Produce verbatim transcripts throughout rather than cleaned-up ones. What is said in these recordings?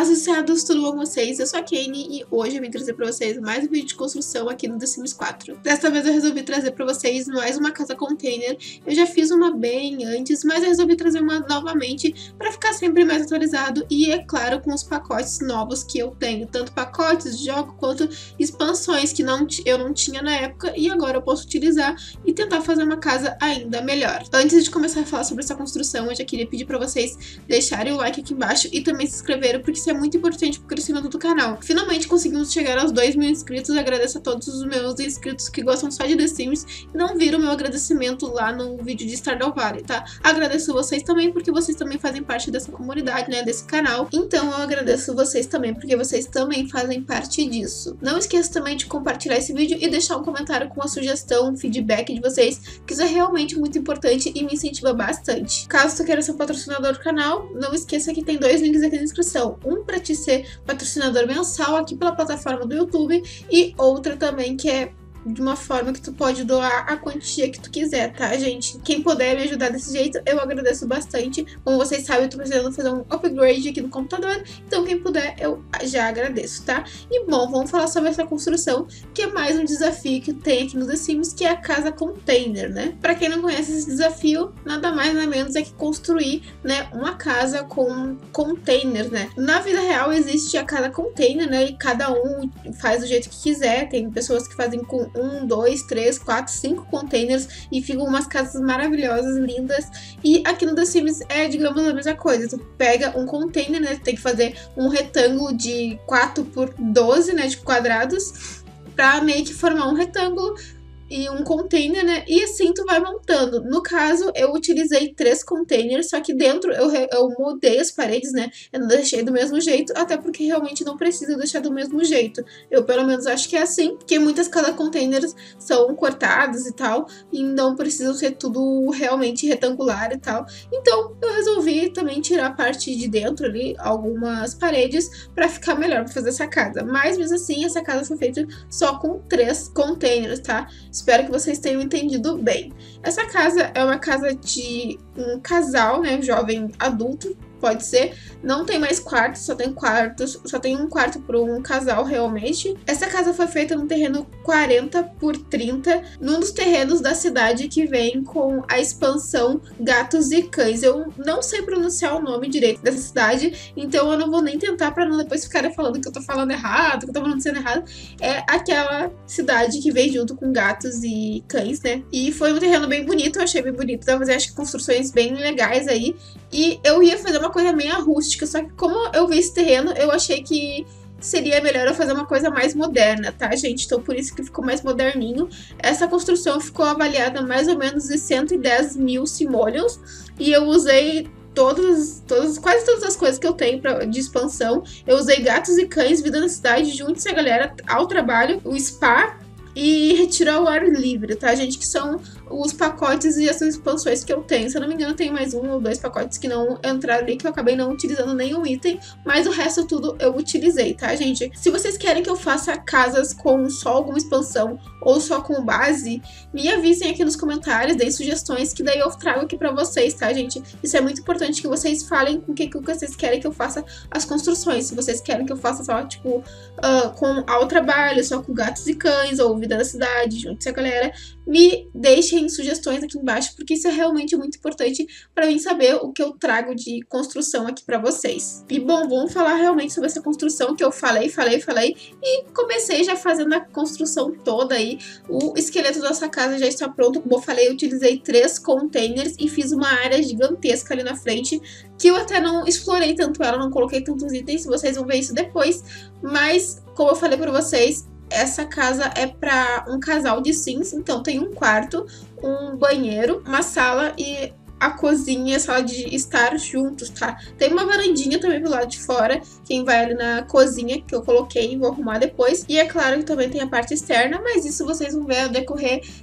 Paz e Ceados, tudo bom com vocês? Eu sou a Kane e hoje eu vim trazer pra vocês mais um vídeo de construção aqui no The Sims quatro. Desta vez eu resolvi trazer pra vocês mais uma casa container. Eu já fiz uma bem antes, mas eu resolvi trazer uma novamente pra ficar sempre mais atualizado e, é claro, com os pacotes novos que eu tenho. Tanto pacotes de jogo quanto expansões que não, eu não tinha na época e agora eu posso utilizar e tentar fazer uma casa ainda melhor. Antes de começar a falar sobre essa construção, eu já queria pedir pra vocês deixarem o like aqui embaixo e também se inscreverem, porque isso é muito importante pro crescimento do canal. Finalmente conseguimos chegar aos dois mil inscritos, agradeço a todos os meus inscritos que gostam só de The Sims e não viram meu agradecimento lá no vídeo de Stardew Valley, tá? Agradeço vocês também, porque vocês também fazem parte dessa comunidade, né, desse canal. Então eu agradeço vocês também, porque vocês também fazem parte disso. Não esqueça também de compartilhar esse vídeo e deixar um comentário com uma sugestão, um feedback de vocês, que isso é realmente muito importante e me incentiva bastante. Caso tu queira ser um patrocinador do canal, não esqueça que tem dois links aqui na descrição. Um para te ser patrocinador mensal aqui pela plataforma do YouTube e outra também que é de uma forma que tu pode doar a quantia que tu quiser, tá, gente? Quem puder me ajudar desse jeito, eu agradeço bastante. Como vocês sabem, eu tô precisando fazer um upgrade aqui no computador, então quem puder, eu já agradeço, tá? E bom, vamos falar sobre essa construção, que é mais um desafio que tem aqui no The Sims, que é a casa container, né? Pra quem não conhece esse desafio, nada mais nada menos é que construir, né, uma casa com containers, né? Na vida real existe a casa container, né, e cada um faz do jeito que quiser. Tem pessoas que fazem com um, dois, três, quatro, cinco containers e ficam umas casas maravilhosas, lindas. E aqui no The Sims é, digamos, a mesma coisa. Tu pega um container, né? Tu tem que fazer um retângulo de quatro por doze, né? De quadrados, pra meio que formar um retângulo e um container, né? E assim tu vai montando. No caso, eu utilizei três containers, só que dentro eu, eu mudei as paredes, né? Eu não deixei do mesmo jeito, até porque realmente não precisa deixar do mesmo jeito. Eu, pelo menos, acho que é assim, porque muitas cada containers são cortadas e tal, e não precisam ser tudo realmente retangular e tal. Então, eu resolvi também tirar a parte de dentro ali, algumas paredes, pra ficar melhor pra fazer essa casa. Mas, mesmo assim, essa casa foi feita só com três containers, tá? Espero que vocês tenham entendido bem. Essa casa é uma casa de um casal, né, jovem adulto, pode ser. Não tem mais quartos, só tem quartos, só tem um quarto para um casal realmente. Essa casa foi feita num terreno quarenta por trinta, num dos terrenos da cidade que vem com a expansão Gatos e Cães. Eu não sei pronunciar o nome direito dessa cidade, então eu não vou nem tentar para não depois ficarem falando que eu tô falando errado, que eu tô pronunciando errado. É aquela cidade que vem junto com Gatos e Cães, né? E foi um terreno bem bonito, eu achei bem bonito, dá pra fazer, acho que construções bem legais aí. E eu ia fazer uma coisa meio rústica, só que como eu vi esse terreno, eu achei que seria melhor eu fazer uma coisa mais moderna, tá, gente? Então por isso que ficou mais moderninho. Essa construção ficou avaliada mais ou menos em cento e dez mil simoleons e eu usei todas, todas, quase todas as coisas que eu tenho pra, de expansão. Eu usei Gatos e Cães, Vida na Cidade, junte-se a galera ao trabalho, o spa e retirar o ar livre, tá, gente? Que são os pacotes e essas expansões que eu tenho. Se eu não me engano, tem mais um ou dois pacotes que não entraram ali, que eu acabei não utilizando nenhum item, mas o resto tudo eu utilizei, tá, gente? Se vocês querem que eu faça casas com só alguma expansão ou só com base, me avisem aqui nos comentários, deem sugestões, que daí eu trago aqui pra vocês, tá, gente? Isso é muito importante que vocês falem com o que, que vocês querem que eu faça as construções. Se vocês querem que eu faça só, tipo, uh, com ao trabalho, só com Gatos e Cães, ou Vida da Cidade, junto-se a galera, me deixem sugestões aqui embaixo, porque isso é realmente muito importante para mim saber o que eu trago de construção aqui para vocês. E bom, vamos falar realmente sobre essa construção que eu falei, falei, falei e comecei já fazendo a construção toda aí. O esqueleto da nossa casa já está pronto, como eu falei, eu utilizei três containers e fiz uma área gigantesca ali na frente, que eu até não explorei tanto ela, não coloquei tantos itens, vocês vão ver isso depois, mas como eu falei para vocês, essa casa é para um casal de Sims, então tem um quarto, um banheiro, uma sala e a cozinha e a sala de estar juntos, tá? Tem uma varandinha também do lado de fora, quem vai ali na cozinha, que eu coloquei e vou arrumar depois. E é claro que também tem a parte externa, mas isso vocês vão ver ao decorrer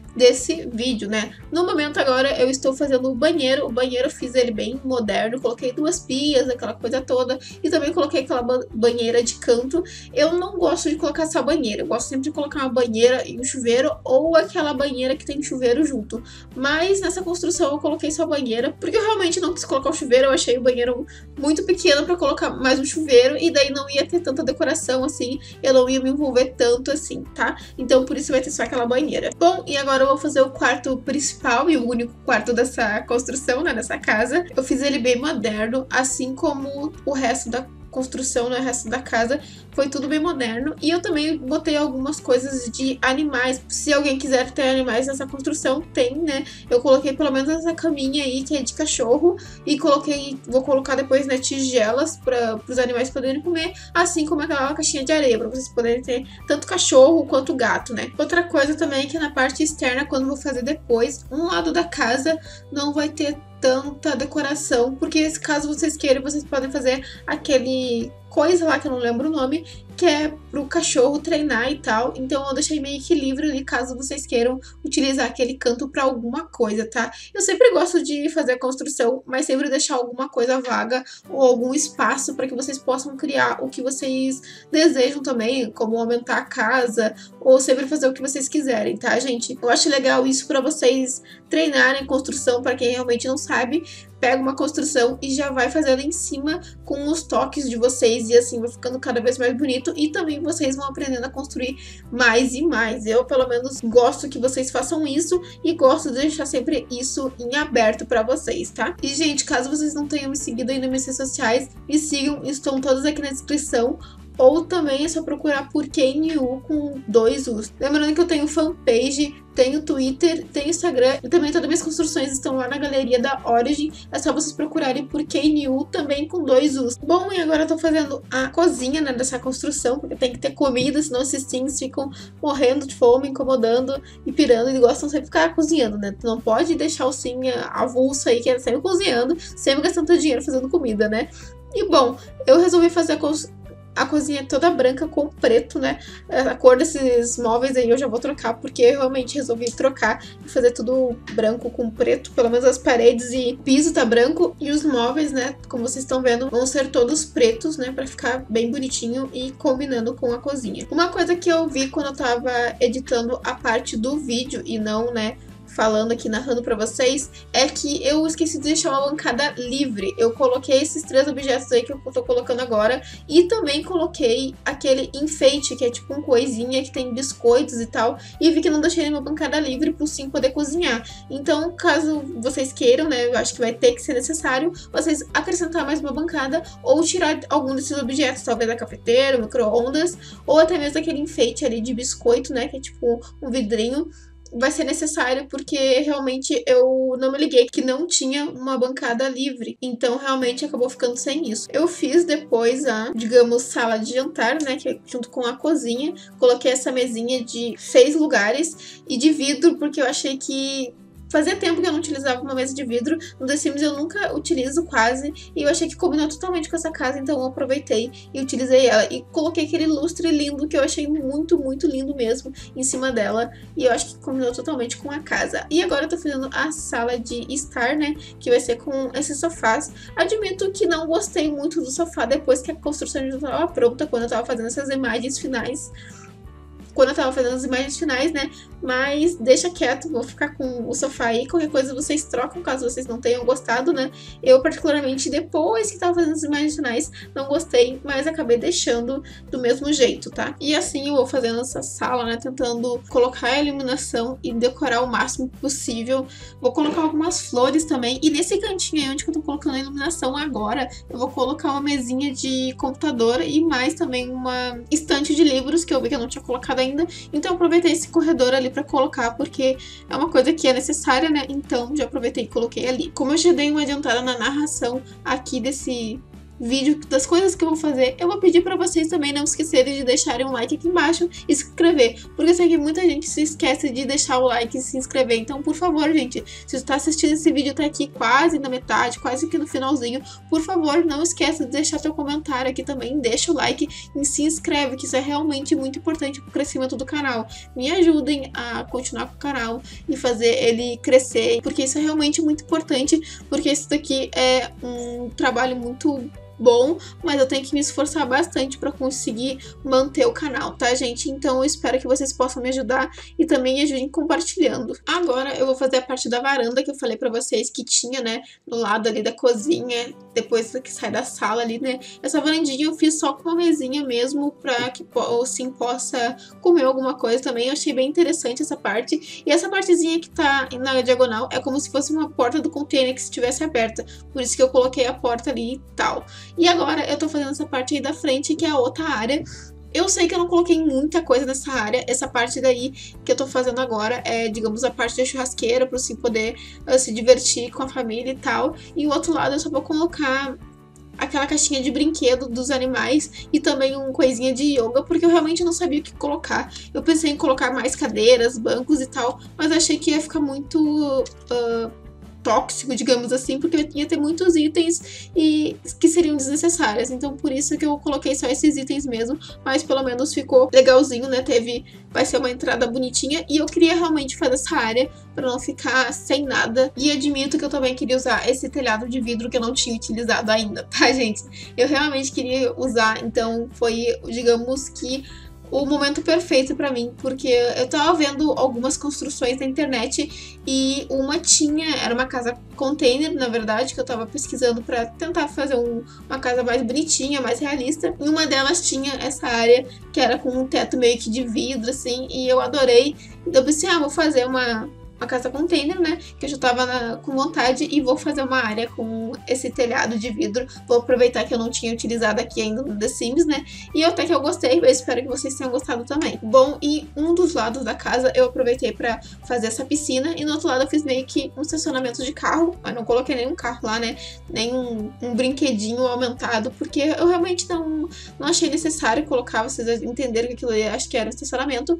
desse vídeo, né? No momento agora eu estou fazendo o banheiro, o banheiro eu fiz ele bem moderno, coloquei duas pias, aquela coisa toda, e também coloquei aquela ba banheira de canto. Eu não gosto de colocar só banheira, eu gosto sempre de colocar uma banheira e um chuveiro, ou aquela banheira que tem chuveiro junto. Mas nessa construção eu coloquei só banheira, porque eu realmente não quis colocar o chuveiro, eu achei o banheiro muito pequeno pra colocar mais um chuveiro, e daí não ia ter tanta decoração assim, eu não ia me envolver tanto assim, tá? Então por isso vai ter só aquela banheira. Bom, e agora eu vou fazer o quarto principal e o único quarto dessa construção, né, dessa casa. Eu fiz ele bem moderno, assim como o resto da construção, né, o resto da casa foi tudo bem moderno. E eu também botei algumas coisas de animais, se alguém quiser ter animais nessa construção, tem, né? Eu coloquei pelo menos essa caminha aí que é de cachorro, e coloquei, vou colocar depois, né, tigelas para os animais poderem comer, assim como aquela caixinha de areia para vocês poderem ter tanto cachorro quanto gato, né? Outra coisa também é que na parte externa, quando vou fazer depois, um lado da casa não vai ter tanta decoração, porque caso vocês queiram, vocês podem fazer aquele coisa lá que eu não lembro o nome, que é pro cachorro treinar e tal. Então eu deixei meio que livre ali, caso vocês queiram utilizar aquele canto pra alguma coisa, tá? Eu sempre gosto de fazer a construção, mas sempre deixar alguma coisa vaga ou algum espaço para que vocês possam criar o que vocês desejam também, como aumentar a casa, ou sempre fazer o que vocês quiserem, tá, gente? Eu acho legal isso para vocês treinarem construção, para quem realmente não sabe. Pega uma construção e já vai fazendo em cima com os toques de vocês, e assim vai ficando cada vez mais bonito, e também vocês vão aprendendo a construir mais e mais. Eu, pelo menos, gosto que vocês façam isso, e gosto de deixar sempre isso em aberto pra vocês, tá? E, gente, caso vocês não tenham me seguido ainda nas minhas redes sociais, me sigam, estão todas aqui na descrição. Ou também é só procurar por Kane U com dois U's. Lembrando que eu tenho fanpage, tenho Twitter, tenho Instagram, e também todas as minhas construções estão lá na galeria da Origin. É só vocês procurarem por Kane U também com dois U's. Bom, e agora eu tô fazendo a cozinha, né, dessa construção, porque tem que ter comida, senão esses teens ficam morrendo de fome, incomodando e pirando, e gostam sempre de ficar cozinhando, né? Tu não pode deixar o sim avulso aí, que é sempre cozinhando, sempre gastando dinheiro fazendo comida, né? E bom, eu resolvi fazer a construção. A cozinha é toda branca com preto, né? A cor desses móveis aí eu já vou trocar, porque eu realmente resolvi trocar e fazer tudo branco com preto. Pelo menos as paredes e piso tá branco. E os móveis, né, como vocês estão vendo, vão ser todos pretos, né? Pra ficar bem bonitinho e combinando com a cozinha. Uma coisa que eu vi quando eu tava editando a parte do vídeo e não, né, falando aqui, narrando pra vocês, é que eu esqueci de deixar uma bancada livre. Eu coloquei esses três objetos aí que eu tô colocando agora, e também coloquei aquele enfeite, que é tipo um coisinha que tem biscoitos e tal, e vi que não deixei nenhuma bancada livre pro sim poder cozinhar. Então, caso vocês queiram, né, eu acho que vai ter que ser necessário vocês acrescentar mais uma bancada, ou tirar algum desses objetos, talvez a cafeteira, micro-ondas, ou até mesmo aquele enfeite ali de biscoito, né, que é tipo um vidrinho. Vai ser necessário, porque realmente eu não me liguei que não tinha uma bancada livre, então realmente acabou ficando sem isso. Eu fiz depois a, digamos, sala de jantar, né, que é junto com a cozinha. Coloquei essa mesinha de seis lugares e de vidro, porque eu achei que fazia tempo que eu não utilizava uma mesa de vidro. No The Sims eu nunca utilizo quase, e eu achei que combinou totalmente com essa casa, então eu aproveitei e utilizei ela. E coloquei aquele lustre lindo, que eu achei muito, muito lindo mesmo, em cima dela, e eu acho que combinou totalmente com a casa. E agora eu tô fazendo a sala de estar, né, que vai ser com esses sofás. Admito que não gostei muito do sofá depois que a construção já estava pronta, quando eu tava fazendo essas imagens finais. Quando eu tava fazendo as imagens finais, né? Mas deixa quieto, vou ficar com o sofá aí. Qualquer coisa vocês trocam, caso vocês não tenham gostado, né? Eu, particularmente, depois que tava fazendo as imagens finais, não gostei, mas acabei deixando do mesmo jeito, tá? E assim eu vou fazendo essa sala, né? Tentando colocar a iluminação e decorar o máximo possível. Vou colocar algumas flores também. E nesse cantinho aí, onde que eu tô colocando a iluminação agora, eu vou colocar uma mesinha de computador e mais também uma estante de livros, que eu vi que eu não tinha colocado ainda. Então eu aproveitei esse corredor ali pra colocar, porque é uma coisa que é necessária, né? Então já aproveitei e coloquei ali. Como eu já dei uma adiantada na narração aqui desse vídeo, das coisas que eu vou fazer, eu vou pedir pra vocês também não esquecerem de deixarem um like aqui embaixo e se inscrever, porque eu sei que muita gente se esquece de deixar o like e se inscrever. Então, por favor, gente, se você tá assistindo esse vídeo até aqui quase na metade, quase aqui no finalzinho, por favor, não esqueça de deixar seu comentário aqui também, deixa o like e se inscreve, que isso é realmente muito importante pro crescimento do canal. Me ajudem a continuar com o canal e fazer ele crescer, porque isso é realmente muito importante, porque isso daqui é um trabalho muito bom, mas eu tenho que me esforçar bastante para conseguir manter o canal, tá, gente? Então eu espero que vocês possam me ajudar e também me ajudem compartilhando. Agora eu vou fazer a parte da varanda que eu falei para vocês que tinha, né, no lado ali da cozinha, depois que sai da sala ali, né? Essa varandinha eu fiz só com uma mesinha mesmo para que assim possa comer alguma coisa também. Eu achei bem interessante essa parte. E essa partezinha que tá na diagonal é como se fosse uma porta do container que estivesse aberta. Por isso que eu coloquei a porta ali e tal. E agora eu tô fazendo essa parte aí da frente, que é a outra área. Eu sei que eu não coloquei muita coisa nessa área. Essa parte daí que eu tô fazendo agora é, digamos, a parte da churrasqueira, pra assim poder uh, se divertir com a família e tal. E o outro lado eu só vou colocar aquela caixinha de brinquedo dos animais e também uma coisinha de yoga, porque eu realmente não sabia o que colocar. Eu pensei em colocar mais cadeiras, bancos e tal, mas achei que ia ficar muito Uh, tóxico, digamos assim, porque ia ter muitos itens e que seriam desnecessários. Então por isso que eu coloquei só esses itens mesmo, mas pelo menos ficou legalzinho, né? Teve, vai ser uma entrada bonitinha e eu queria realmente fazer essa área para não ficar sem nada. E admito que eu também queria usar esse telhado de vidro que eu não tinha utilizado ainda, tá, gente? Eu realmente queria usar, então foi, digamos que o momento perfeito pra mim, porque eu tava vendo algumas construções na internet e uma tinha, era uma casa container, na verdade, que eu tava pesquisando pra tentar fazer um, uma casa mais bonitinha, mais realista, e uma delas tinha essa área que era com um teto meio que de vidro, assim, e eu adorei. Então eu pensei, ah, vou fazer uma uma casa container, né, que eu já tava na, com vontade, e vou fazer uma área com esse telhado de vidro. Vou aproveitar que eu não tinha utilizado aqui ainda no The Sims, né, e até que eu gostei, eu espero que vocês tenham gostado também. Bom, e um dos lados da casa eu aproveitei pra fazer essa piscina, e no outro lado eu fiz meio que um estacionamento de carro, mas não coloquei nenhum carro lá, né, nem um, um brinquedinho aumentado, porque eu realmente não, não achei necessário colocar, vocês entenderam que aquilo ali acho que era um estacionamento.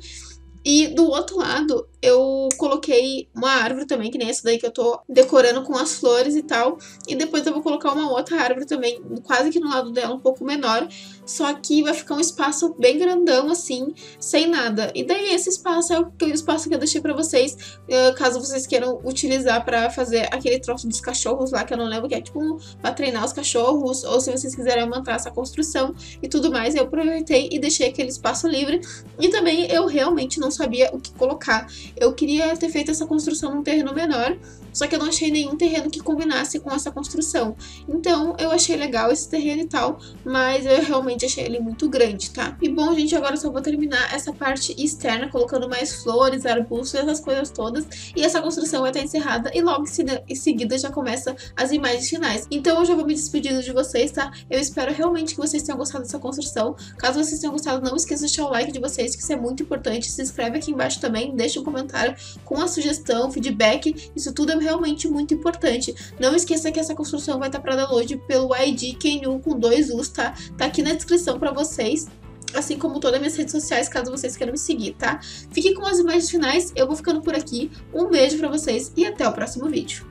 E do outro lado, eu coloquei uma árvore também, que nem essa daí que eu tô decorando com as flores e tal. E depois eu vou colocar uma outra árvore também, quase que no lado dela, um pouco menor. Só que vai ficar um espaço bem grandão, assim, sem nada. E daí esse espaço é o espaço que eu deixei pra vocês, caso vocês queiram utilizar pra fazer aquele troço dos cachorros lá, que eu não lembro, que é tipo pra treinar os cachorros. Ou se vocês quiserem aumentar essa construção e tudo mais, eu aproveitei e deixei aquele espaço livre. E também eu realmente não sabia o que colocar. Eu queria ter feito essa construção num terreno menor, só que eu não achei nenhum terreno que combinasse com essa construção. Então eu achei legal esse terreno e tal, mas eu realmente achei ele muito grande, tá? E bom, gente, agora eu só vou terminar essa parte externa, colocando mais flores, arbustos, essas coisas todas. E essa construção vai estar encerrada e logo em seguida já começa as imagens finais. Então eu já vou me despedindo de vocês, tá? Eu espero realmente que vocês tenham gostado dessa construção. Caso vocês tenham gostado, não esqueça de deixar o like de vocês, que isso é muito importante. Se inscreve aqui embaixo também, deixa um comentário com a sugestão, feedback. Isso tudo é realmente muito importante. Não esqueça que essa construção vai estar para download pelo I D Kenyu com dois U's, tá? Tá aqui na descrição para vocês, assim como todas as minhas redes sociais, caso vocês queiram me seguir, tá? Fiquem com as imagens finais, eu vou ficando por aqui. Um beijo para vocês e até o próximo vídeo.